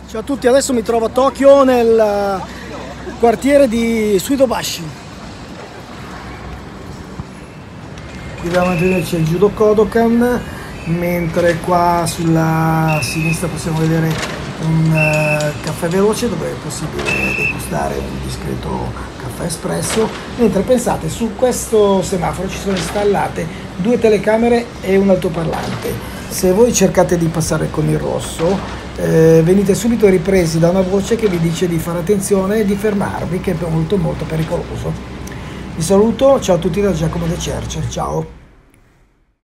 Ciao a tutti, adesso mi trovo a Tokyo nel quartiere di Suidobashi. Qui davanti a noi c'è il Judo Kodokan, mentre qua sulla sinistra possiamo vedere un caffè veloce dove è possibile degustare un discreto caffè espresso, mentre pensate su questo semaforo ci sono installate 2 telecamere e un altoparlante. Se voi cercate di passare con il rosso venite subito ripresi da una voce che vi dice di fare attenzione e di fermarvi, che è molto pericoloso. Vi saluto, ciao a tutti da Giacomo De Cerce, ciao!